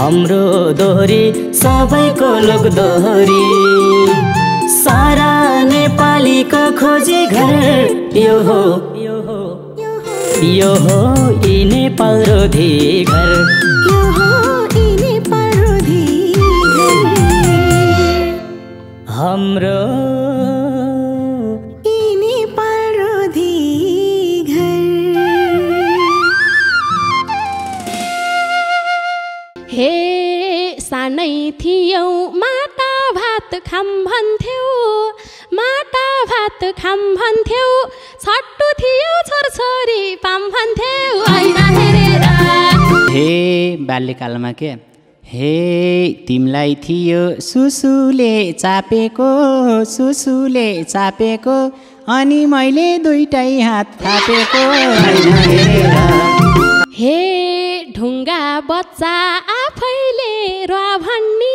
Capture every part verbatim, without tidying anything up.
हाम्रो दोहोरी सबैको लोक दोहोरी, सारा नेपालीको खोजी घर यो हो यो हो यो हो यी नेपाल रोधी घर, यो हो यी नेपाल रोधी घर, हाम्रो यी नेपाल रोधी घर। हे सानै थियौ माटा भात खाम भन्थ्यौ, माटा भात खाम भन्थ्यौ, छट्टु थियो छोरछोरी पाम भन्थ्यौ ऐना हेरेर। हे बाल्यकालमा के हे तिमलाई थियो सुसुले चापेको, सुसुले चापेको, अनि मैले दुईटै हात थापेको ऐना हेरेर। हे ढुङ्गा बच्चा आफैले रुवा भन्नी,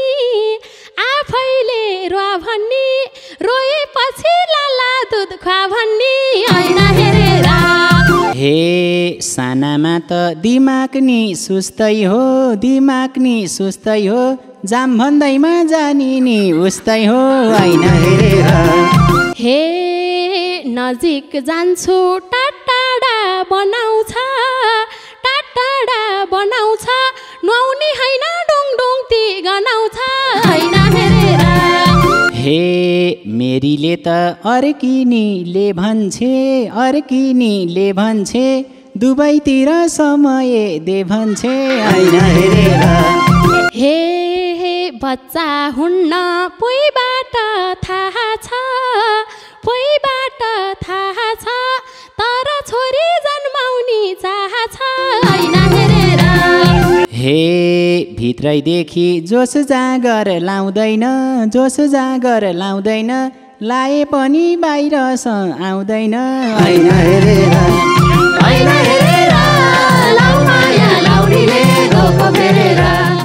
आफैले रुवा भन्नी, रोएपछि लाला दुध खुवा भन्नी ऐना हेरेर। हे सानामा त दिमाग नि सुस्तै हो, दिमाग नि सुस्तै हो, जाम भन्दैमा जानी नि उस्तै हो ऐना हेरेर। हे नजिक जान्छु टाढा बनाउँछ, टाढा बनाउँछ, नुहाउने होइन डुङडुङ ती गनाउँछ ऐना हेरेर। हे मेरीले त अर्किनीले भन्छे, अर्किनीले भन्छे, दुवैतिर समय दे भन्छे ऐना हेरेर। हे हे बच्चा हुन्न पोइबाट थाहा छ, पोइबाट थाहा छ, तर छोरी जन्माउनी चाह छ ऐना हेरेर। हे भित्रैदेखि जोस जाँगर लाउँदैन, जोस जाँगर लाउँदैन, लाए पनि बाहिरस आउँदैन ऐना हेरेर। ऐना हेरेर लाउ माया लाउनीले गएको फेरेर।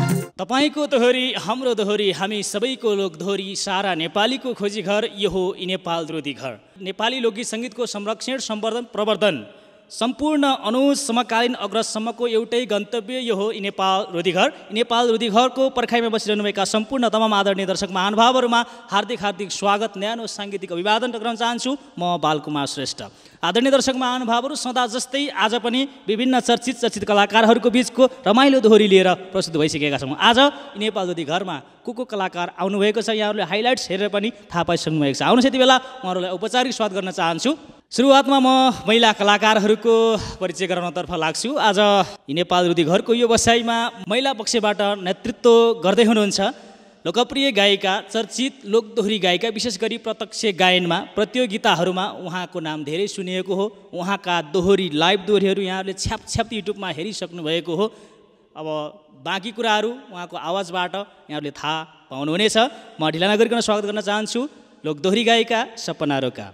तपाईको दोहोरी हाम्रो दोहोरी, हामी सबैको लोक दोहोरी, सारा नेपालीको खोजी घर यो हो यी नेपाल रोधी घर। नेपाली लोकगीत सङ्गीतको संरक्षण, सम्वर्धन, प्रवर्धन सम्पूर्ण अनुज समकालीन अग्रजसम्मको एउटै गन्तव्य यो हो यी नेपाल रोधी घर। यी नेपाल रोधी घरको पर्खाइमा बसिरहनुभएका सम्पूर्ण तमाम आदरणीय दर्शक महानुभावहरूमा हार्दिक हार्दिक स्वागत, न्यानो साङ्गीतिक अभिवादन टक्राउन चाहन्छु। म बालकुमार श्रेष्ठ। आदरणीय दर्शक महानुभावहरू, सदा जस्तै आज पनि विभिन्न चर्चित चर्चित कलाकारहरूको बिचको रमाइलो दोहोरी लिएर प्रस्तुत भइसकेका छौँ। आज यी नेपाल रोधी घरमा को को कलाकार आउनुभएको छ यहाँहरूले हाइलाइट्स हेरेर पनि थाहा पाइसक्नु भएको छ। आउनुहोस् यति बेला उहाँहरूलाई औपचारिक स्वागत गर्न चाहन्छु। सुरुवातमा म महिला कलाकारहरूको परिचय गराउनतर्फ लाग्छु। आज यी नेपाल रोधी घरको यो बसाइमा महिला पक्षबाट नेतृत्व गर्दै हुनुहुन्छ लोकप्रिय गायिका, चर्चित लोकदोहोरी गायिका, विशेष गरी प्रत्यक्ष गायनमा प्रतियोगिताहरूमा उहाँको नाम धेरै सुनिएको हो। उहाँका दोहोरी लाइभ दोहोरीहरू यहाँहरूले छ्याप छ्याप युट्युबमा हेरिसक्नु भएको हो। अब बाँकी कुराहरू उहाँको आवाजबाट यहाँहरूले थाहा पाउनुहुनेछ। म ढिला नगरिकन स्वागत गर्न चाहन्छु लोकदोहोरी गायिका सपना रोका।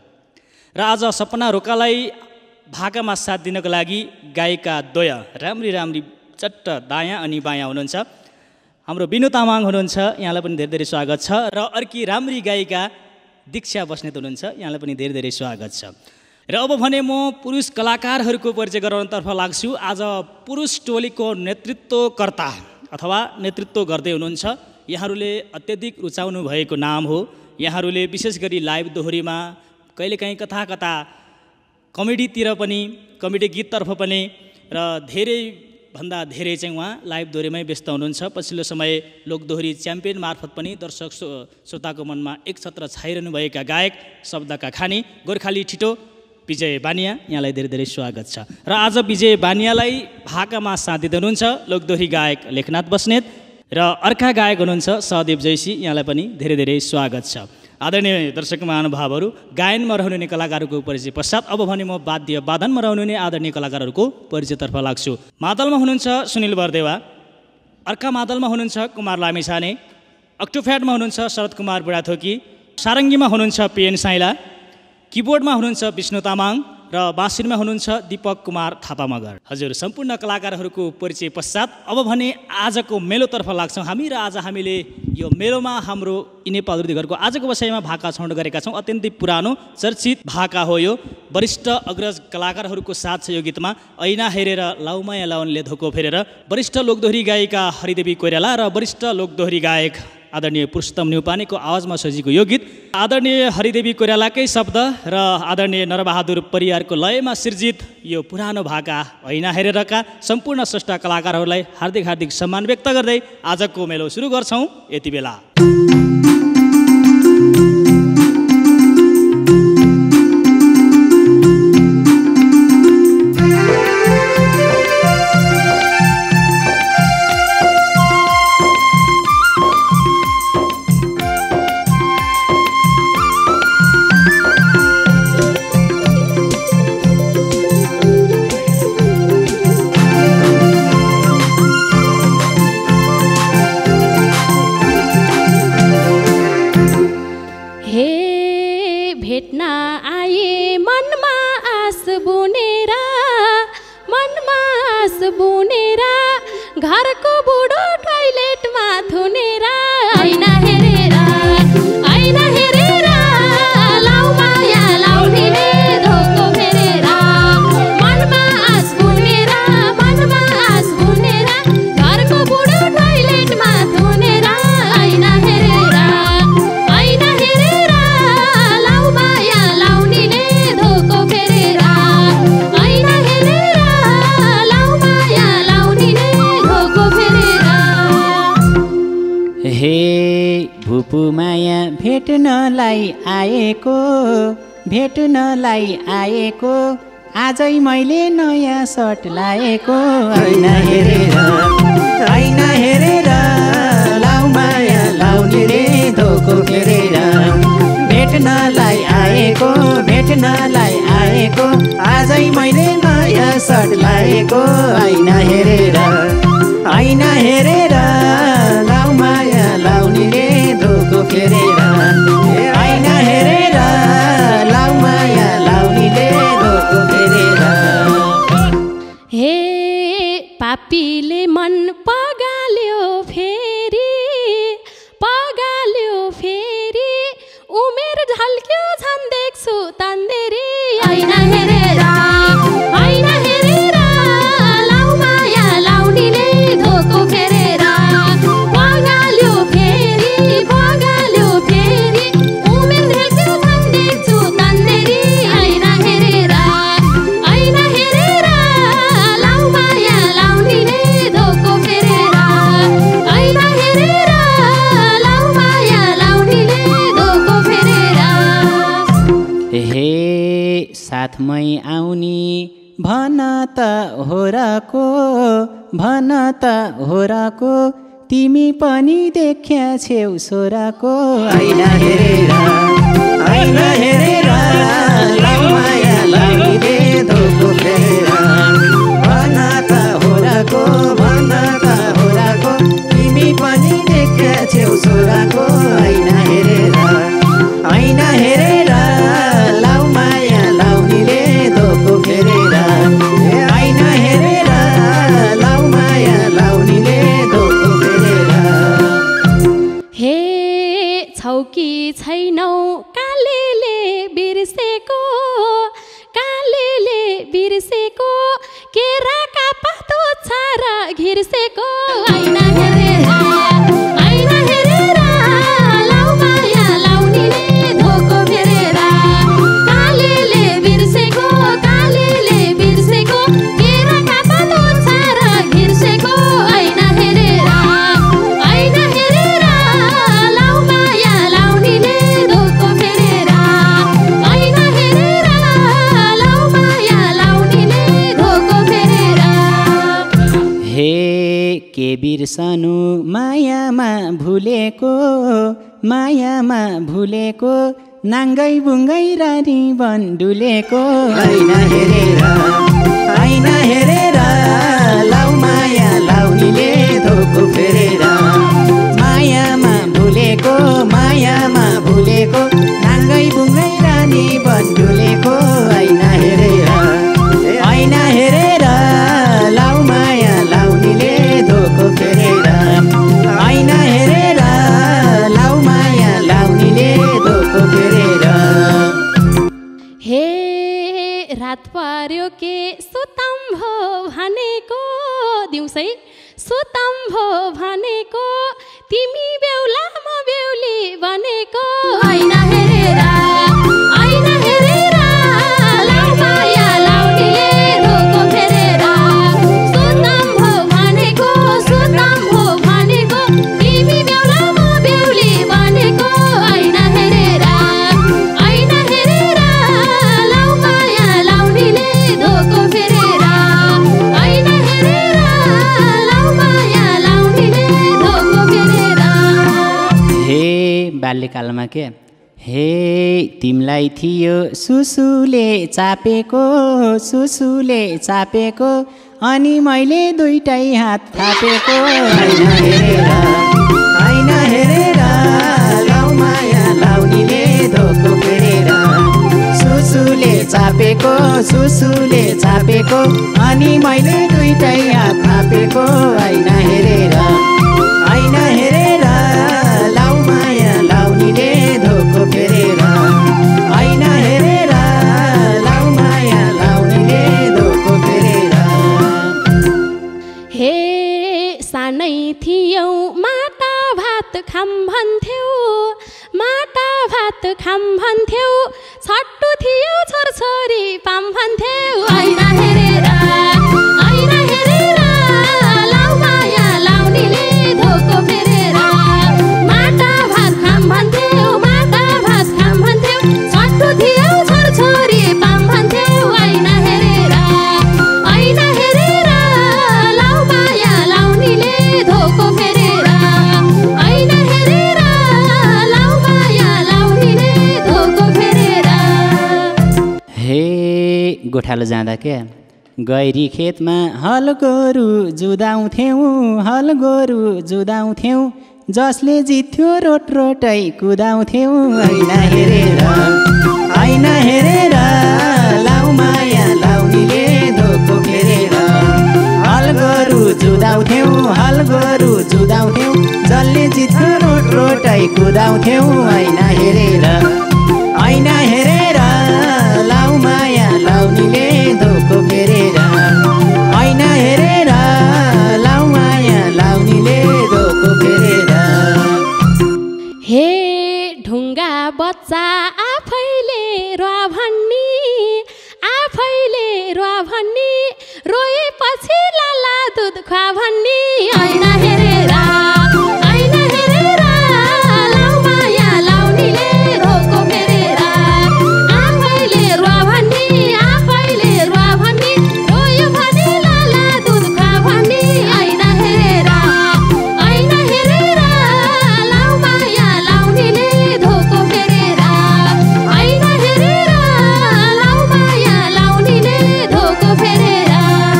र आज सपना रोकालाई भाकामा साथ दिनको लागि गायिका द्वय राम्री राम्री चट्ट दायाँ अनि बायाँ हुनुहुन्छ। हाम्रो बिनु तामाङ हुनुहुन्छ, यहाँलाई पनि धेरै धेरै स्वागत छ। र अर्की राम्री गायिका दीक्षा बस्नेत हुनुहुन्छ, यहाँलाई पनि धेरै धेरै स्वागत छ। र अब भने म पुरुष कलाकारहरूको परिचय गराउनतर्फ लाग्छु। आज पुरुष टोलीको नेतृत्वकर्ता अथवा नेतृत्व गर्दै हुनुहुन्छ, यहाँहरूले अत्यधिक रुचाउनु भएको नाम हो। यहाँहरूले विशेष गरी लाइभ दोहोरीमा, कहिलेकाहीँ कथा कथा कमेडीतिर पनि, कमेडी गीततर्फ पनि, र धेरै भन्दा धेरै चाहिँ उहाँ लाइभ दोहोरीमै व्यस्त हुनुहुन्छ। पछिल्लो समय लोकदोहोरी च्याम्पियन मार्फत पनि दर्शक श्रोताको मनमा एक छत्र छाइरहनुभएका गायक शब्दका खानी गोर्खाली छिटो विजय बानिया, यहाँलाई धेरै धेरै स्वागत छ। र आज विजय बानियालाई भाकामा साथ दिँदै हुनुहुन्छ लोकदोहोरी गायक लेखनाथ बस्नेत, र अर्का गायक हुनुहुन्छ सहदेव जैसी, यहाँलाई पनि धेरै धेरै स्वागत छ। आदरणीय दर्शक महानुभावहरू, गायनमा रहनुहुने कलाकारहरूको परिचय पश्चात अब भने म वाद्य वादनमा रहनुहुने आदरणीय कलाकारहरूको परिचयतर्फ लाग्छु। मादलमा हुनुहुन्छ सुनिल बरदेवा, अर्का मादलमा हुनुहुन्छ कुमार लामिछाने, अक्टोफ्याडमा हुनुहुन्छ शरद कुमार बुढाथोकी, सारङ्गीमा हुनुहुन्छ पिएन साइला, किबोर्डमा हुनुहुन्छ विष्णु तामाङ, र बाँसुरीमा हुनुहुन्छ दीपक कुमार थापा मगर। हजुर सम्पूर्ण कलाकारहरूको परिचय पश्चात अब भने आजको मेलोतर्फ लाग्छौँ हामी र आज हामीले यो मेलोमा हाम्रो यी नेपाल रुदी घरको आजको बसाइमा भाका छौड गरेका छौँ। अत्यन्तै पुरानो चर्चित भाका हो यो। वरिष्ठ अग्रज कलाकारहरूको साथ छ यो गीतमा। ऐना हेरेर लाउमाया लाउनले धोको फेरेर वरिष्ठ लोकदोहोरी गायिका हरिदेवी कोइराला र वरिष्ठ लोकदोहोरी गायक आदरणीय पुरुषोत्तम न्यौपानेको आवाजमा सजिएको यो गीत आदरणीय हरिदेवी कोइरालाकै शब्द र आदरणीय नरबहादुर परियारको लयमा सिर्जित यो पुरानो भाका ऐना हेरेरका सम्पूर्ण स्रष्टा कलाकारहरूलाई हार्दिक हार्दिक सम्मान व्यक्त गर्दै आजको मेलो सुरु गर्छौँ यति बेला। माया भेट्नलाई आएको भेट्नलाई आएको आजै मैले नयाँ सर्ट लाएको ऐना हेरेर ऐना हेरेर लाउ माया लाउनेले धोको फेरेर भेट्नलाई आएको भेट्नलाई आएको आजै मैले नयाँ सर्ट लाएको ऐना हेरेर ऐना हेरेर लाउ माया लाउनेले धोको फेरेर ऐना हेरेर लाउ माया लाउनेले धोको फेरेर। हे पापीले मन पगाल्यो फेरि पगाल्यो फेरि उमेर झल्क्यो झन् देख्छु तन्देरी ऐना हेरेर ऐना हेरेर लाउ माया लाउनेले धोको फेरेर पगाल्यो फेरि पगाल्यो फेरि उमेर झल्क्यो झन् देख्छु तन्देरी ऐना हेरेर ऐना हेरेर लाउ माया लाउनेले धोको फेरेर ऐना हेरेर लाउ माया लाउनेले धोको फेरेर। हे साथमै आउनी भन त हो र को भन त हो र को तिमी पनि देख्या छेउ सोराको ऐना हेरेर ऐना हेरेर लाउ माया लाउनेले धोको फेरेर भन त हो र को भन त हो र को तिमी पनि देख्या छेउ सोराको ऐना हेरेर ऐना हेरेर लाउ माया लाउनेले धोको फेरेर ऐना हेरेर लाउ माया लाउनेले धोको फेरेर। हे छौकी छैनौ कालेले बिर्सेको कालेले बिर्सेको केराका पातो छार घिर्सेको ऐना हेरेर ऐना हेरेर लाउ माया लाउनेले धोको फेरेर कालेले बिर्सेको कालेले बिर्सेको केराका पातो छार घिर्सेको ऐना हेरेर ऐना हेरेर लाउ माया लाउनेले धोको फेरेर ऐना हेरेर लाउ माया लाउनेले धोको फेरेर। हे के बिर्सनु मायामा भुलेको मायामा भुलेको नाङ्गै बुङ्गै रानी बन्डुलेको ऐना हेरेर ऐना हेरेर लाउ माया लाउनेले धोको फेरेर मायामा भुलेको मायामा भुलेको नाङ्गै बुङ्गै रानी बन्डुलेको ऐना हेरेर हे रात पर्यो के सुतम भो भनेको दिउँसै सुतम भो भनेको तिमी बेहुला म बेहुली भनेको हैन हेरेर हैन हेरेर लाउ माया लाउनेले धोको फेरेर सुतम भो भनेको सुतम भो भनेको तिमी बेहुला म बेहुली भनेको हैन हेरेर हैन हेरेर लाउ माया लाउनेले धोको फेरेर हैन हेरेर लाउ माया लाउनेले धोको फेरेर। हे बाल्यकालमा के हे तिमलाई थियो सुसुले चापेको सुसुले चापेको अनि मैले दुईटै हात थापेको हैन हेरेर हैन हेरेर लाउ माया लाउनीले धोको फेरेर सुसुले चापेको सुसुले चापेको अनि मैले दुईटै हात थापेको हैन हेरेर हैन हेरेर लाउ माया लाउनीले धोको फेरेर हैन हेरेर लाउ माया लाउनीले धोको फेरेर। हे सानै थियौ माटा भात खाम भन्थ्यौ माटा भात खाम भन्थ्यौ छट्टु थियो छोरछोरी पाम भन्थ्यौ हैन हेरेर हैन हेरेर लाउ माया लाउनीले धोको फेरेर माटा भात खाम भन्थ्यौ माटा भात खाम भन्थ्यौ छट्टु थियो छोरछोरी पाम भन्थ्यौ हैन हेरेर हैन हेरेर लाउ माया लाउनीले धोको फेरेर हैन हेरेर लाउ माया लाउनीले धोको फेरेर। हे गोठालो जाँदा क्या गैरी खेतमा हल गोरु जुदाउँथ्यौँ हल गोरु जुदाउँथ्यौँ जसले जित्थ्यो रोट रोटै कुदाउँथ्यौँ हैन हेरेर हैन हेरेर लाउ माया लाउनीले धोको फेरेर हल गोरु जुदाउँथ्यौँ हल गोरु जुदाउँथ्यौँ जसले जित्थ्यो रोट रोटै कुदाउँथ्यौँ हैन हेरेर हैन हेरेर लाउ माया लाउनीले धोको फेरेर हैन हेरेर लाउ माया लाउनीले धोको फेरेर। हे ढुङ्गा बच्चा आफैले रुवा भन्नी आफैले रुवा भन्नी रोएपछि लाला दुध खुवा भन्नी हैन हेरेर हैन हेरेर लाउ माया लाउनीले धोको फेरेर आफैले रुवा भन्नी आफैले रुवा भन्नी रोयो भने लाला दुध खुवा भन्नी हैन हेरेर हैन हेरेर लाउ माया लाउनीले धोको फेरेर हैन हेरेर लाउ माया लाउनीले धोको फेरेर।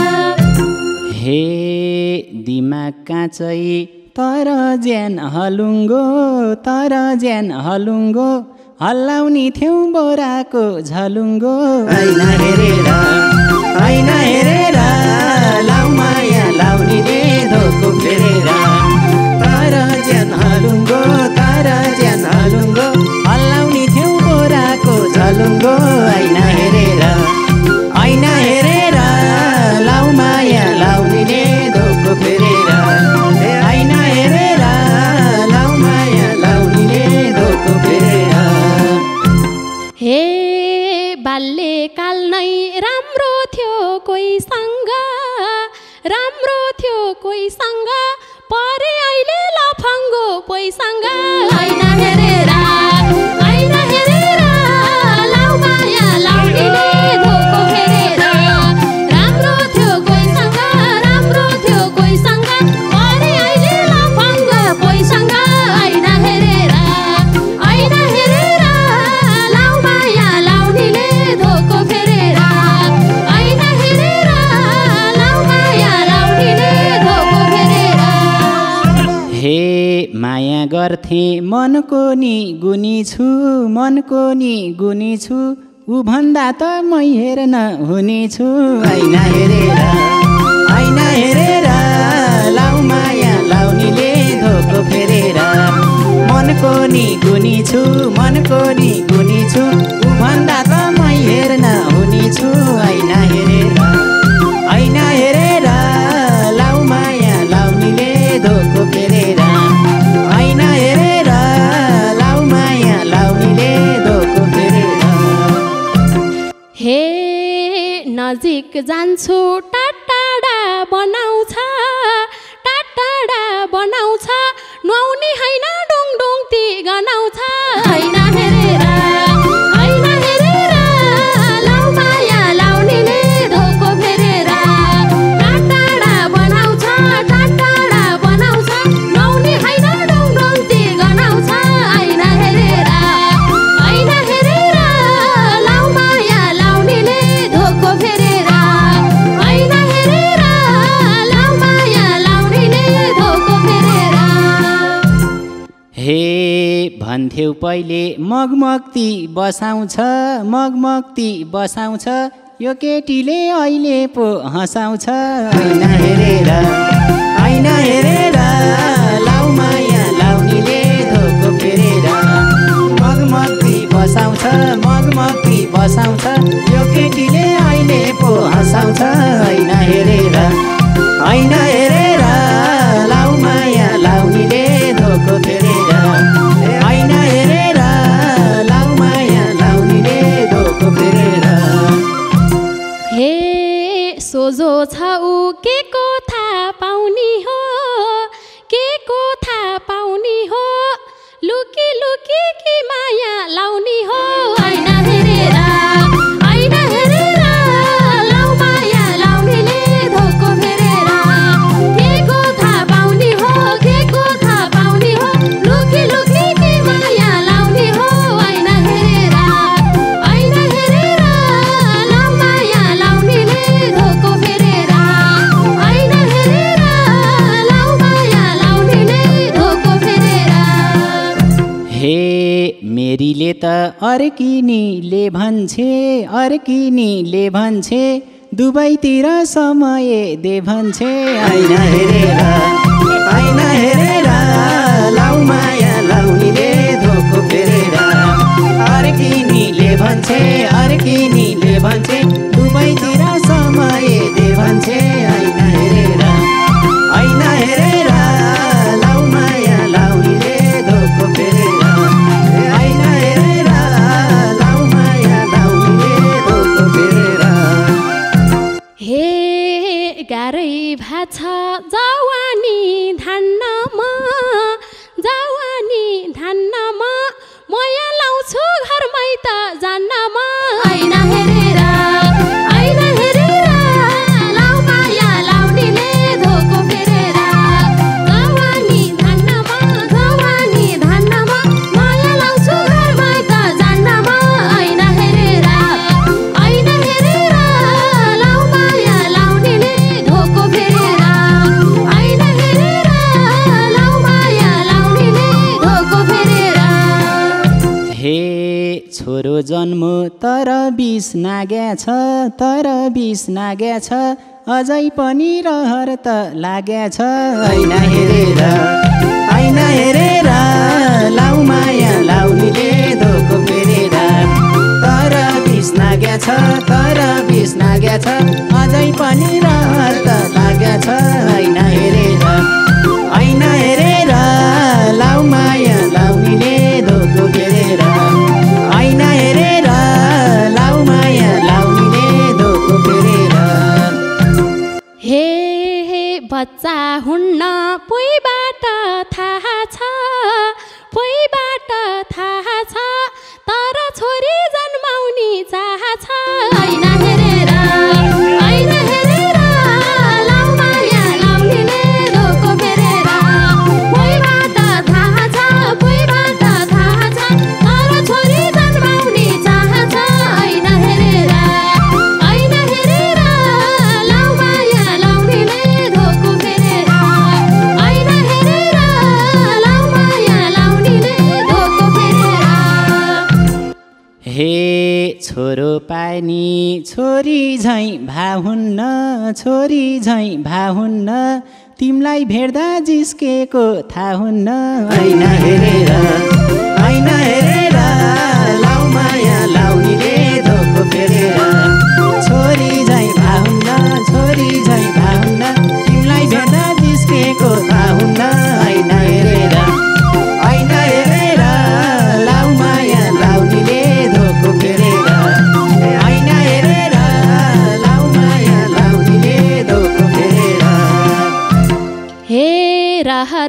हे दिमाग काँचै तर ज्यान हलुङ्गो तर ज्यान हलुङ्गो हल्लाउनी थियौ बोराको झलुङ्गो हैन हेरेर हैन हेरेर लाउ माया लाउनीले धोको फेरेर तर ज्यान हलुङ्गो तर ज्यान हलुङ्गो हल्लाउनी थियौ बोराको झलुङ्गो हैन हेरेर हैन हेरेर लाउ माया लाउनीले धोको फेरेर हैन हेरेर लाउ माया लाउनीले धोको फेरेर। हे बाल्यकाल नै राम्रो थियो कोहीसँग राम्रो थियो कोहीसँग परे अहिले लफङ्गो पोइसँग हैन हेरेर हैन हेरेर लाउ माया लाउनीले धोको फेरेर राम्रो थियो कोहीसँग राम्रो थियो कोहीसँग परे अहिले लफङ्गो पोइसँग हैन हेरेर हैन हेरेर लाउ माया लाउनीले धोको फेरेर हैन हेरेर लाउ माया लाउनीले धोको फेरेर। हे माया गर्थे मनको नि गुनी छु मनको नि गुनी छु ऊ भन्दा त मै हेर्न हुने छु हैन हेरेर हैन हेरेर लाउ माया लाउनीले धोको फेरेर मनको नि गुनी छु मनको नि गुनी छु ऊ भन्दा त मै हेर्न नजिक जान्छु टाढा बनाउँछ टाढा बनाउँछ नुहाउने हैन डुङ डुङ ती गनाउँछ हैन हेरेर हैन हेरेर लाउ माया लाउनेले धोको फेरेर टाढा बनाउँछ टाढा बनाउँछ नुहाउने हैन डुङ डुङ ती गनाउँछ हैन हेरेर हैन हेरेर लाउ माया लाउनेले धोको फेरेर हैन हेरेर लाउ माया लाउनेले धोको फेरेर। हे भन्थ्यौ पहिले मगमगती बसाउँछ मगमगती बसाउँछ यो केटीले अहिले पो हँसाउँछ हैन हेरेर हैन हेरेर लाउ माया लाउनेले धोको फेरेर मगमगती बसाउँछ मगमगती बसाउँछ यो केटीले अहिले पो हँसाउँछ हैन हेरेर हैन हेरेर लाउ माया लाउनेले धोको फेरेर हैन हेरेर लाउ माया लाउनेले धोको फेरेर। हे सोझो छ ऊ के को थाहा पाउने हो के को थाहा पाउने हो लुकी लुकी कि माया लाउने हो हैन हेरेर हैन हेरेर लाउ माया लाउनेले धोको फेरेर के को थाहा पाउने हो के को थाहा पाउने हो लुकी लुकी कि माया लाउने हो हैन हेरेर हैन हेरेर लाउ माया लाउनेले धोको फेरेर हैन हेरेर लाउ माया लाउनेले धोको फेरेर। हे मेरीले त अर्किनीले भन्छे अर्किनीले भन्छे दुवैतिर समय दे भन्छे हैन हेरेर हैन हेरेर लाउ माया लाउनेले धोको फेरेर अर्किनीले भन्छे अर्किनीले भन्छे दुवैतिर समय दे भन्छे हैन हेरेर हैन हेरेर लाउ माया लाउनेले धोको फेरेर हैन हेरेर लाउ माया लाउनेले धोको फेरेर। हे गाह्रै भाछ जवानी धान्नमा जवानी धान्नमा मया लाउँछु घरमै त जान्नमा हैन हेरेर हैन हेरेर लाउ माया लाउनेले धोको फेरेर जवानी धान्नमा जवानी धान्नमा मया लाउँछु घरमै त जान्नमा हैन हेरेर हैन हेरेर लाउ माया लाउनेले धोको फेरेर हैन हेरेर लाउ माया लाउनेले धोको फेरेर। हे छोरो जन्मो तर बिस नाग्याछ तर बिस नाग्याछ अझै पनि रहर त लाग्याछ हैन हेरेर हैन हेरेर लाउ माया लाउनेले धोको फेरेर तर बिस नाग्याछ तर बिस नाग्याछ अझै पनि रहर त लाग्याछ हैन हेरेर हैन हेरेर लाउ माया लाउनेले धोको फेरेर हैन हेरेर लाउ माया लाउनेले धोको फेरेर। हे हे बच्चा हुन्न पोइबाट थाहा छ पोइबाट थाहा छ तर छोरी जन्माउने चाह छ हैन हेरेर हैन हेरेर लाउ माया लाउनेले धोको फेरेर पोइबाट थाहा छ पोइबाट थाहा छ तर छोरी जन्माउने चाह छ हैन हेरेर हैन हेरेर लाउ माया लाउनेले धोको फेरेर हैन हेरेर लाउ माया लाउनेले धोको फेरेर। हे छोरो पानी छोरी झैँ भाहुन्न छोरी झैँ भाहुन्न तिमलाई भेट्दा जिस्केको थाहा हुन्न हैन हेरेर हैन हेरेर लाउ माया लाउनेले धोको फेरेर छोरी झैँ भाहुन्न छोरी झैँ भाहुन्न तिमलाई भेट्दा जिस्केको थाहा हुन्न हैन हेरेर हैन हेरेर लाउ माया लाउनेले धोको फेरेर हैन हेरेर लाउ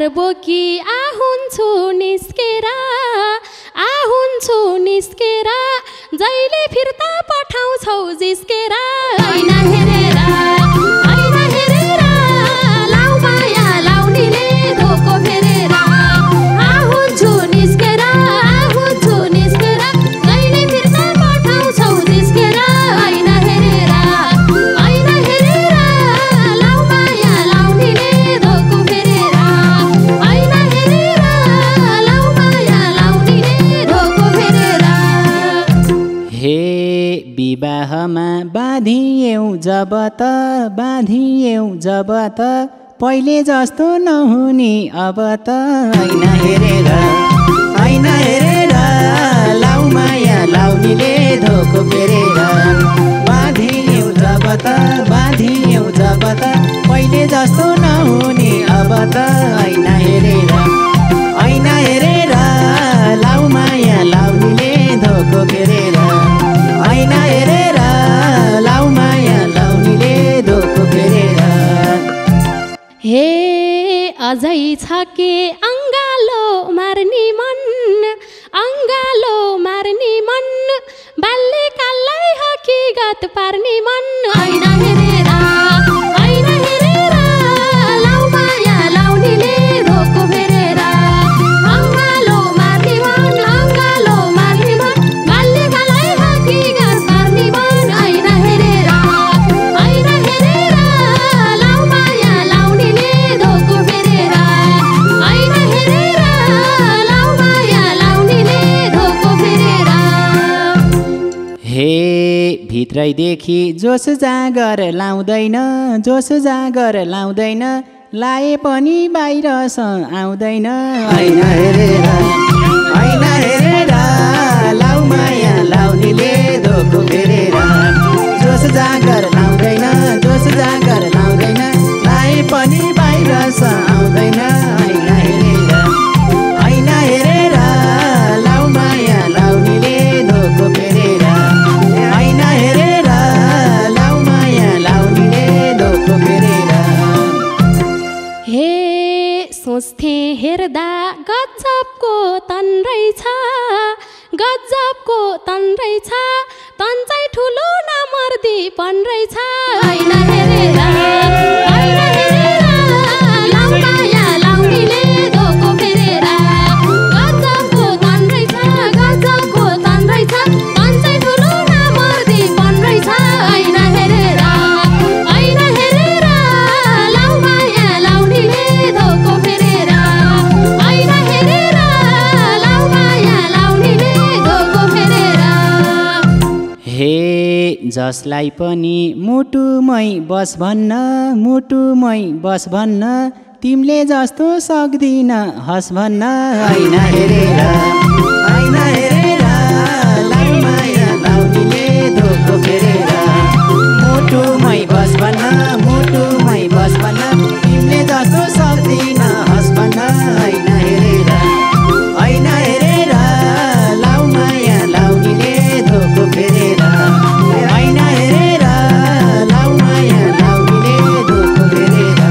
बोकी आहुन्छु निस्केर आहुन्छु निस्केर जहिले फिर्ता पठाउँछौ जिस्केर ऐना हेरेर ऐना हेरेर लाउ माया लाउनेले धोको फेरेर आहुन्छु निस्केर आहुन्छु निस्केर जहिले फिर्ता पठाउँछौ जिस्केर ऐना हेरेर ऐना हेरेर लाउ माया लाउनेले धोको फेरेर ऐना हेरेर लाउ माया लाउनेले धोको फेरेर। हे विवाहमा बाँधियौ जब त बाँधियौ जब त पहिले जस्तो नहुने अब त ऐना हेरेर ऐना हेरेर लाउ माया लाउनेले धोको फेरेर बाँधियौ जब त बाँधियौ जब त पहिले जस्तो नहुने अब त ऐना हेरेर ऐना हेरेर लाउ माया लाउनेले धोको फेरेर ऐना हेरेर लाउ माया लाउनेले धोको फेरेर। हे अझै छ के अङ्गालो मार्ने मन अङ्गालो मार्ने मन बाल्यकाललाई हकीकत पार्ने मन ऐना हेरेर ऐना हेरेर लाउ माया लाउनेले धोको फेरेर अङ्गालो मार्ने मन अङ्गालो मार्ने मन बाल्यकाललाई हकीकत पार्ने मन ऐना हेरेर ऐना हेरेर लाउ माया लाउनेले धोको फेरेर ऐना हेरेर लाउ माया लाउनेले धोको फेरेर। हे भित्रैदेखि जोस जाँगर लाउँदैन जोस जाँगर लाउँदैन लाए पनि बाहिरस आउँदैन ऐना हेरेर ऐना हेरेर लाउ माया लाउनेले धोको फेरेर जोस जाँगर लाउँदैन जोस जाँगर लाउँदैन लाए पनि बाहिरस आउँदैन ऐना हेरेर ऐना हेरेर लाउ माया लाउनेले धोको फेरेर ऐना हेरेर लाउ माया लाउनेले धोको फेरेर। हे सोच्थे हेर्दा गजबको तन रहेछ गजबको तन रहेछ तन चाहिँ ठुलो नमर्दी पन रहेछ ऐना हेरेर ऐना हेरेर लाउ माया लाउनेले धोको फेरेर गजबको तन रहेछ गजबको तन रहेछ तन चाहिँ ठुलो नमर्दी पन रहेछ ऐना हेरेर ऐना हेरेर लाउ माया लाउनेले धोको फेरेर ऐना हेरेर लाउ माया लाउनेले धोको फेरेर। हे जसलाई पनि मुटुमै बस भन्न मुटुमै बस भन्न तिमीले जस्तो सक्दिन हस भन्न ऐना हेरेर ऐना हेरेर लाउ माया लाउनेले धोको फेरेर मुटुमै बस भन्न मुटुमै बस भन्न तिमीले जस्तो सक्दिन हस भन्न ऐना हेरेर ऐना हेरेर लाउ माया लाउनेले धोको फेरेर ऐना हेरेर लाउ माया लाउनेले धोको फेरेर।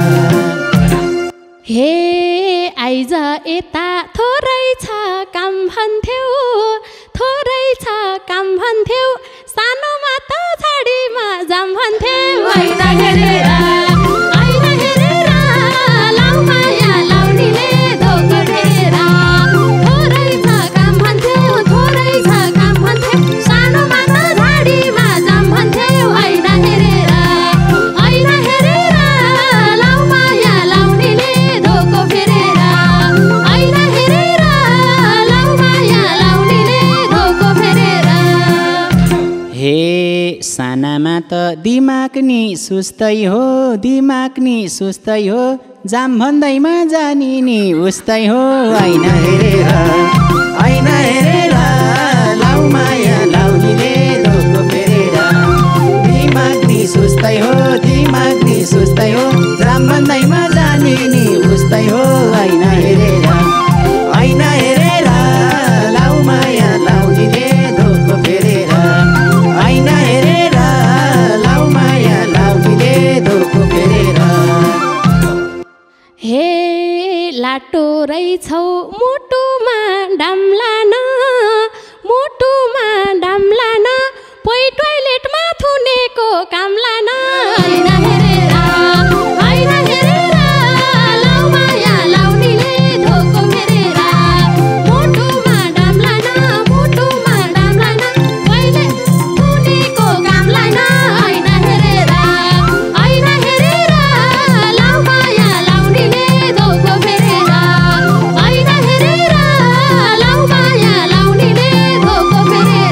हे आइज यता थोरै छ काम भन्थ्यौ थोरै छ काम भन्थ्यौ सानोमा त छाडीमा जाम भन्थ्यौ ऐना हेरेर ऐना हेरेर लाउ माया लाउनेले धोको फेरेर थोरै छ काम भन्थ्यौ थोरै छ काम भन्थ्यौ सानोमा त छाडीमा जाम भन्थ्यौ ऐना हेरेर ऐना हेरेर लाउ माया लाउनेले धोको फेरेर ऐना हेरेर लाउ माया लाउनेले धोको फेरेर। हे सानामा त दिमाग नि सुस्तै हो दिमाग नि सुस्तै हो जाम भन्दैमा जानी नि उस्तै हो ऐना हेरेर ऐना हेरेर लाउ माया लाउनेले धोको फेरेर दिमाग नि सुस्तै हो दिमाग नि सुस्तै हो जाम भन्दैमा जानी नि उस्तै हो ऐना हेरेर ऐना हेरेर लाउ माया लाउनेले धोको फेरेर ऐना हेरेर लाउ माया लाउनेले धोको फेरेर। हे लाटो रहेछौ मुटुमा डाम्लान मुटुमा डाम्लान पोइ टोइलेटमा थुनेको कामलान हैन हेरेर हैन हेरेर लाउ माया लाउनीले धोको फेरेर मुटुमा डाम्लान मुटुमा डाम्लान पोइले थुनेको कामलान हैन हेरेर हैन हेरेर लाउ माया लाउनीले धोको फेरेर हैन हेरेर लाउ माया लाउनीले धोको फेरेर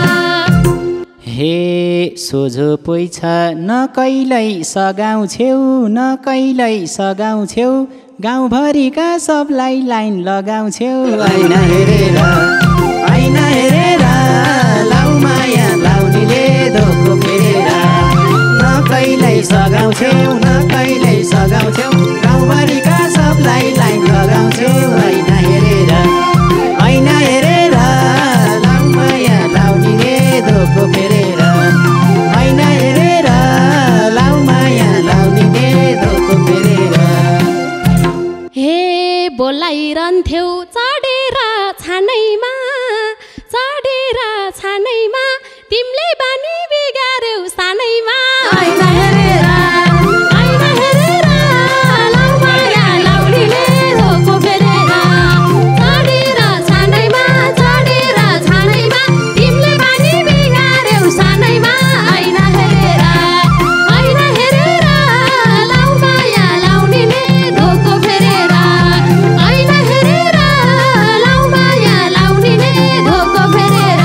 हे सोझो पोइ छ न कहिल्यै सघाउँछेउ न कहिल्यै सघाउँछेउ गाउँभरिका सबलाई लाइन लगाउँछेउ हैन हेरेर हैन हेरेर लाउ माया लाउनीले धोको फेरेर न कहिल्यै सघाउँछेउ न कहिल्यै सघाउँछेउ गाउँभरिका सबलाई लाइन लगाउँछेउ हैन हेरेर हैन हेरेर लाउ माया लाउनीले धोको फेरेर हैन हेरेर लाउ माया लाउनीले धोको फेरेर हे बोलाइरहन्थ्यौ चढेर छानैमा चढेर छानैमा तिमीले बानी बिगार्यौ सानैमा हैन हेरेर हैन हेरेर लाउ माया लाउनीले धोको फेरेर चढेर छानैमा चढेर छानैमा तिमीले बानी बिगार्यौ सानैमा हैन हेरेर हैन हेरेर लाउ माया लाउनीले धोको फेरेर हैन हेरेर लाउ माया लाउनीले धोको फेरेर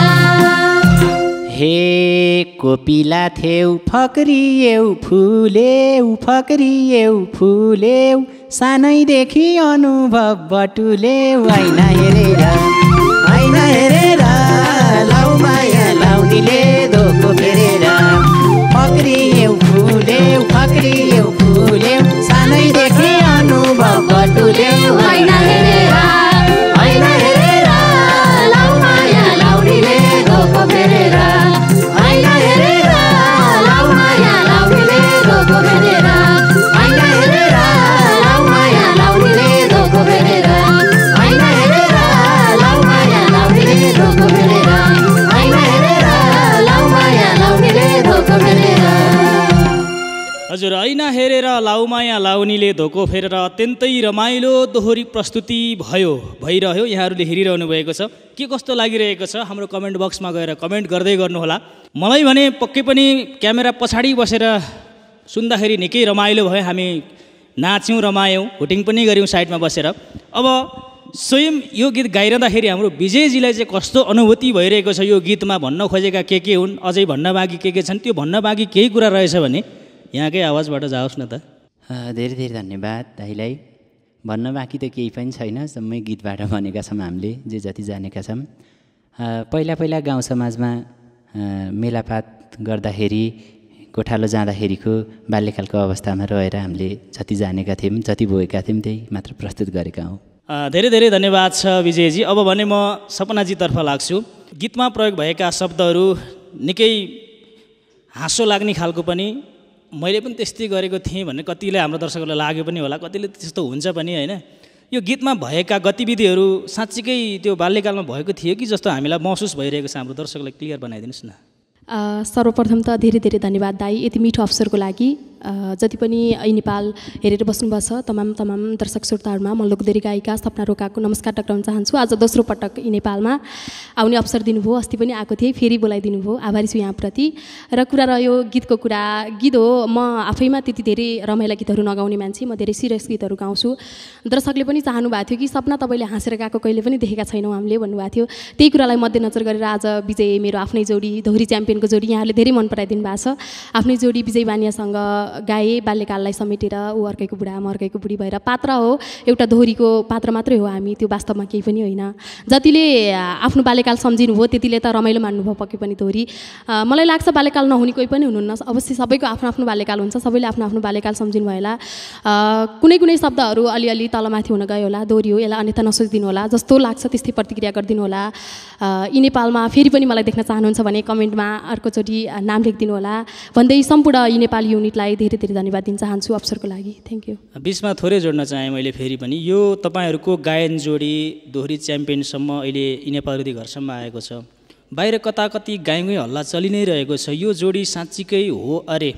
हे कोपिला थेउ फक्रियौ फुलेउ फक्रियौ फुलेउ सानैदेखि अनुभव बटुलेउ हैन हेरेर हैन हेरेर लाउ माया लाउनीले धोको फेरेर फक्रियौ फुलेउ फक्रियौ फुलेउ सानैदेखि अनुभव बटुलेउ हैन हेरेर हैन हेरेर लाउ माया लाउनीले धोको फेरेर हैन हेरेर लाउ माया लाउनीले धोको फेरेर हैन हेरेर लाउ माया लाउनीले धोको फेरेर हैन हेरेर लाउ माया लाउनीले धोको फेरेर हैन हेरेर लाउ माया लाउनीले धोको फेरेर हजुर ऐना हेरेर लाउमाया लाउनीले धोको फेरेर अत्यन्तै रमाइलो दोहोरी प्रस्तुति भयो भइरह्यो। यहाँहरूले हेरिरहनु भएको छ, के कस्तो लागिरहेको छ हाम्रो कमेन्ट बक्समा गएर कमेन्ट गर्दै गर्नुहोला। मलाई भने पक्कै पनि क्यामेरा पछाडि बसेर सुन्दाखेरि निकै रमाइलो भयो। हामी नाच्यौँ, रमायौँ, हुटिङ पनि गऱ्यौँ साइडमा बसेर। अब स्वयं यो गीत गाइरहँदाखेरि हाम्रो विजयजीलाई चाहिँ कस्तो अनुभूति भइरहेको छ, यो गीतमा भन्न खोजेका के के हुन्, अझै भन्न बाँकी के के छन्, त्यो भन्न बाँकी केही कुरा रहेछ भने यहाँकै आवाजबाट जाओस् न त। धेरै धेरै धन्यवाद दाइलाई। भन्न बाँकी त केही पनि छैन, जम्मै गीतबाट भनेका छौँ हामीले जे जति जानेका छौँ। पहिला पहिला गाउँ समाजमा मेलापात गर्दाखेरि, गोठालो जाँदाखेरिको बाल्यकालको अवस्थामा रहेर हामीले जति जानेका थियौँ, जति भोगेका थियौँ त्यही मात्र प्रस्तुत गरेका हौँ। धेरै धेरै धन्यवाद छ विजयजी। अब भने म सपनाजीतर्फ लाग्छु। गीतमा प्रयोग भएका शब्दहरू निकै हाँसो लाग्ने खालको पनि, मैले पनि त्यस्तै गरेको थिएँ भन्ने कतिलाई हाम्रो दर्शकहरूलाई लाग्यो पनि होला, कतिले त्यस्तो हुन्छ पनि होइन। यो गीतमा भएका गतिविधिहरू साँच्चीकै त्यो बाल्यकालमा भएको थियो कि जस्तो हामीलाई महसुस भइरहेको छ, हाम्रो दर्शकलाई क्लियर बनाइदिनुहोस् न। सर्वप्रथम त धेरै धेरै धन्यवाद दाई, यति मिठो अवसरको लागि। जति पनि ऐ नेपाल हेरेर बस्नुभएको छ तमाम तमाम दर्शक श्रोताहरूमा म लोकदोरी गायिका सपना रोकाको नमस्कार टक्राउन चाहन्छु। आज दोस्रो पटक ऐ नेपालमा आउने अवसर दिनुभयो, अस्ति पनि आएको थिएँ, फेरि बोलाइदिनु भयो, आभारी छु यहाँप्रति। र कुरा रह्यो गीतको कुरा, गीत हो, म आफैमा त्यति धेरै रमाइला गीतहरू नगाउने मान्छे, म धेरै सिरियस गीतहरू गाउँछु। दर्शकले पनि चाहनु भएको थियो कि सपना तपाईँले हाँसेर गाएको कहिले पनि देखेका छैनौँ हामीले भन्नुभएको थियो। त्यही कुरालाई मध्यनजर गरेर आज विजय मेरो आफ्नै जोडी, दोहोरी च्याम्पियनको जोडी यहाँले धेरै मन पराइदिनु भएको छ। आफ्नै जोडी विजय बानियासँग गाए, बाल्यकाललाई समेटेर, ऊ अर्कैको बुढा म अर्कैको बुढी भएर पात्र हो, एउटा दोहोरीको पात्र मात्रै हो हामी, त्यो वास्तवमा केही पनि होइन। जतिले आफ्नो बाल्यकाल सम्झिनु भयो त्यतिले त रमाइलो मान्नुभयो पक्कै पनि दोहोरी। मलाई लाग्छ बाल्यकाल नहुने कोही पनि हुनुहुन्न, अवश्य सबैको आफ्नो आफ्नो बाल्यकाल हुन्छ, सबैले आफ्नो आफ्नो बाल्यकाल सम्झिनु भयो होला। कुनै कुनै शब्दहरू अलिअलि तलमाथि हुन गयो होला, दोहोरी हो, यसलाई अन्यथा नसोचिदिनु होला, जस्तो लाग्छ त्यस्तै प्रतिक्रिया गरिदिनु होला। यी नेपालमा फेरि पनि मलाई देख्न चाहनुहुन्छ भने कमेन्टमा अर्कोचोटि नाम लेखिदिनु होला भन्दै सम्पूर्ण यी नेपाली युनिटलाई धेरै धेरै धन्यवाद दिन चाहन्छु अवसरको लागि। Thank you. बिचमा थोरै जोड्न चाहेँ मैले फेरि पनि, यो तपाईँहरूको गायन जोडी दोहोरी च्याम्पियनसम्म अहिले यी नेपाल रुदी घरसम्म आएको छ। बाहिर कता कति गाई गाई हल्ला चलि नै रहेको छ, यो जोडी साँच्चीकै हो अरे?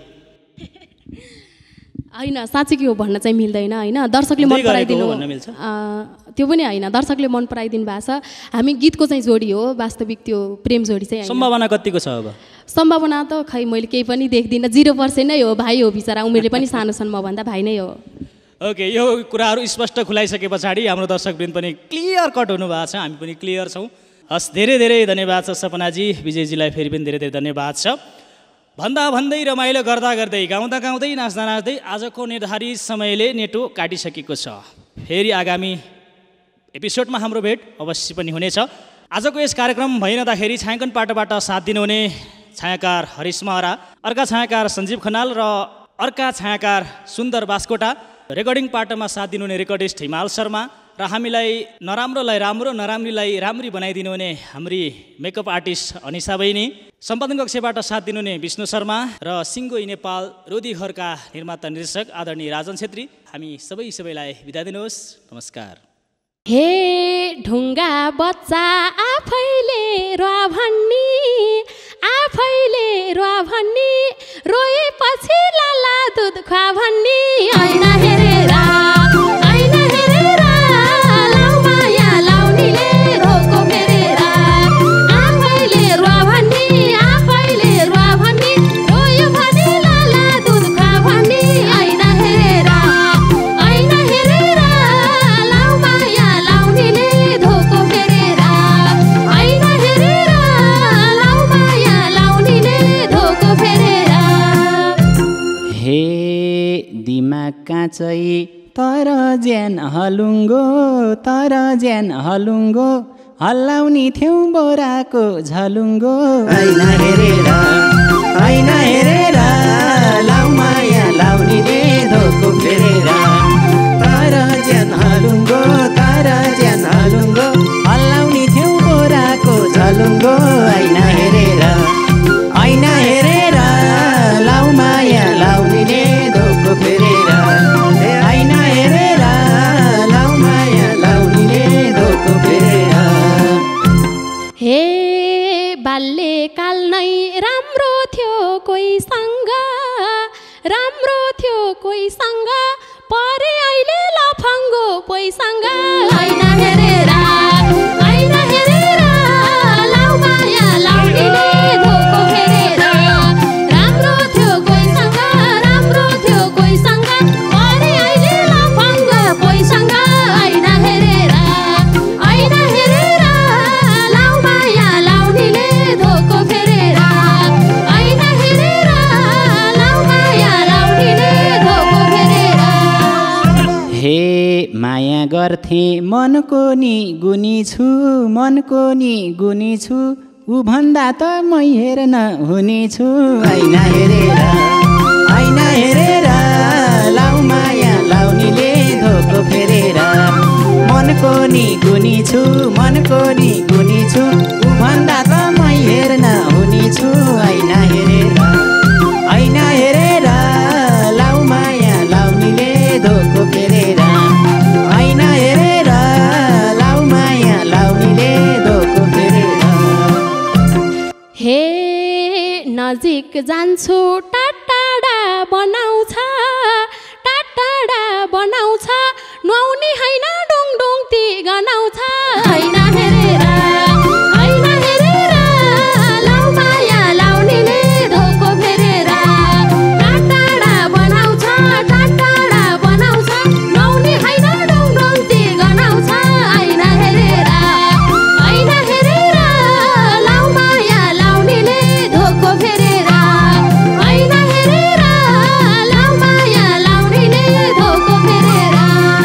होइन, साँच्चीकै हो भन्न चाहिँ मिल्दैन होइन। दर्शकले मन पराइदिनु त्यो पनि होइन, दर्शकले मन पराइदिनु भएको छ। हामी गीतको चाहिँ जोडी हो, वास्तविक त्यो प्रेम जोडी चाहिँ। सम्भावना कतिको छ अब? सम्भावना त खै मैले केही पनि देख्दिनँ, जिरो पर्सेन्ट नै हो। भाइ हो बिचरा, उमेरले पनि सानो छन् मभन्दा, भाइ नै हो। ओके, यो कुराहरू स्पष्ट खुलाइसके पछाडि हाम्रो दर्शकवृन्द पनि क्लियर कट हुनुभएको छ, हामी पनि क्लियर छौँ। हस्, धेरै धेरै धन्यवाद छ सपनाजी, विजयजीलाई फेरि पनि धेरै धेरै धन्यवाद छ। भन्दा भन्दै रमाइलो गर्दा गर्दै गाउँदा गाउँदै नाच्दा नाच्दै आजको निर्धारित समयले नेटो काटिसकेको छ। फेरि आगामी एपिसोडमा हाम्रो भेट अवश्य पनि हुनेछ। आजको यस कार्यक्रम भइरहँदाखेरि छायाङ्कन पाटोबाट साथ दिनुहुने छायाकार हरिश महरा, अर्का छायाकार सञ्जीव खनाल र अर्का छायाकार सुन्दर बास्कोटा, रेकर्डिङ पाटोमा साथ दिनुहुने रेकर्डिस्ट हिमाल शर्मा र हामीलाई नराम्रोलाई राम्रो नराम्रीलाई राम्री बनाइदिनु हुने हाम्री मेकअप आर्टिस्ट अनिसा बहिनी, सम्पादन कक्षबाट साथ दिनुहुने विष्णु शर्मा र सिङ्गो नेपाल रोदी घरका निर्माता निर्देशक आदरणीय राजन छेत्री, हामी सबै सबैलाई बिदा दिनुहोस्। नमस्कार। हे ढुङ्गा बच्चा आफैले रुवा भन्नी, आफैले रुवा भन्नी, रोएपछि लाला दुध खुवा भन्नी, ऐना हेरेर ऐना हेरेर लाउ माया लाउनीले धोको फेरेर, आफैले रुवा भन्नी, आफैले रुवा भन्नी, रोयो भने लाला दुध खुवा भन्नी, ऐना हेरेर ऐना हेरेर लाउ माया लाउनीले धोको फेरेर, ऐना हेरेर लाउ माया लाउनीले धोको फेरेर। हे दिमाग काँचै तर ज्यान हलुङ्गो, तर ज्यान हलुङ्गो, हल्लाउने थियौ बोराको झलुङ्गो, ऐना हेरेर ऐना हेरेर लाउ माया लाउनीले धोको फेरेर, तर ज्यान हलुङ्गो, तर ज्यान हलुङ्गो, हल्लाउने थियौ बोराको झलुङ्गो, ऐना हेरेर ऐना हेरेर लाउ माया लाउनीले धोको फेरेर, ऐना हेरेर लाउ माया लाउनीले धोको फेरेर। हे बाल्यकाल नै राम्रो थियो कोहीसँग, राम्रो थियो कोहीसँग, परे अहिले लफङ्गो कोहीसँग, ऐना हेरेर ऐना हेरेर लाउ माया लाउनीले धोको फेरेर, राम्रो थियो कोहीसँग, राम्रो थियो कोहीसँग, परे अहिले लफङ्गो कोहीसँग, ऐना हेरेर ऐना हेरेर लाउ माया लाउनीले धोको फेरेर, ऐना हेरेर लाउ माया लाउनीले धोको फेरेर। हे माया गर्थे मनको नि गुनी छु, मनको नि गुनी छु, ऊ भन्दा त मै हेर्न हुने छु, ऐना हेरेर ऐना हेरेर लाउ माया लाउनीले धोको फेरेर, मनको नि गुनी छु, मनको नि गुनी छु, ऊ भन्दा त मै हेर्न हुने छु, ऐना हेरेर ऐना हेरेर लाउ माया लाउनीले धोको फेरेर, ऐना हेरेर लाउ माया लाउनीले धोको फेरेर। हे नजिक जान्छु टाटाडा बनाउँछ, टाटाडा बनाउँछ, नुहाउने होइन डुङडुङ ती गनाउँछ, ऐना हेरेर ऐना हेरेर लाउ माया लाउनीले धोको फेरेर, टाटाडा बनाउँछ, टाटाडा बनाउँछ, नुहाउने होइन डुङडुङ ती गनाउँछ, ऐना हेरेर ऐना हेरेर लाउ माया लाउनीले धोको फेरेर, ऐना हेरेर लाउ माया लाउनीले धोको फेरेर।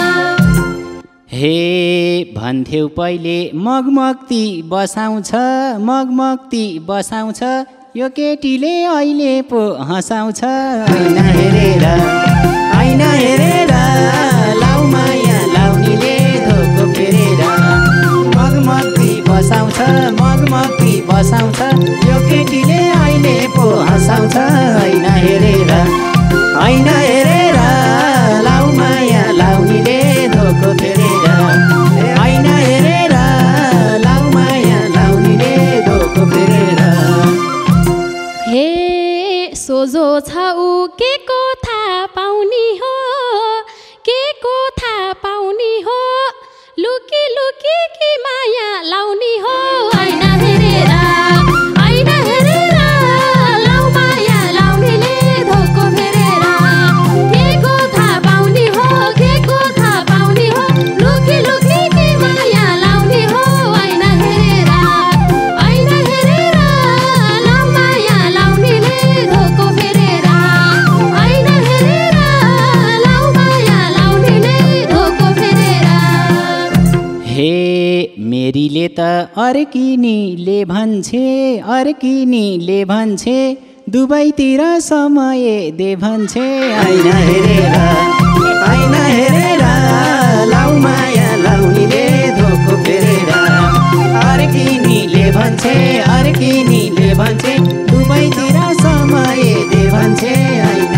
हे भन्थ्यौ पहिले मगमगती बसाउँछ, मगमगती बसाउँछ, यो केटीले अहिले पो हँसाउँछ, ऐना हेरेर ऐना हेरेर लाउ माया लाउनीले धोको फेरेर, मगमगती बसाउँछ, मगमगती बसाउँछ, यो केटीले अहिले पो हँसाउँछ, ऐना हेरेर ऐना हेरेर लाउ माया लाउनीले धोको फेरेर ऐना हेरेर लाउ माया लाउनीले धोको फेरेर हे सोझो छ ऊ के को थाहा पाउनी हो के को थाहा पाउनी हो लुकी लुकी कि माया लाउनी हो ऐना हेरेर ऐना हेरेर लाउ माया लाउनीले धोको फेरेर के को थाहा पाउनी हो के को थाहा पाउनी हो लुकी लुकी कि माया लाउनी हो ऐना हेरेर ऐना हेरेर लाउ माया लाउनीले धोको फेरेर ऐना हेरेर लाउ माया लाउनीले धोको फेरेर हे मेरीले त अर्किनीले भन्छे अर्किनीले भन्छे दुवैतिर समय दे भन्छे ऐना हेरेर ऐना हेरेर लाउ माया लाउनीले धोको फेरेर अर्किनीले भन्छे अर्किनीले भन्छे दुवैतिर समय दे भन्छे ऐना